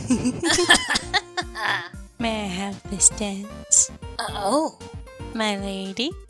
May I have this dance? Oh, My lady?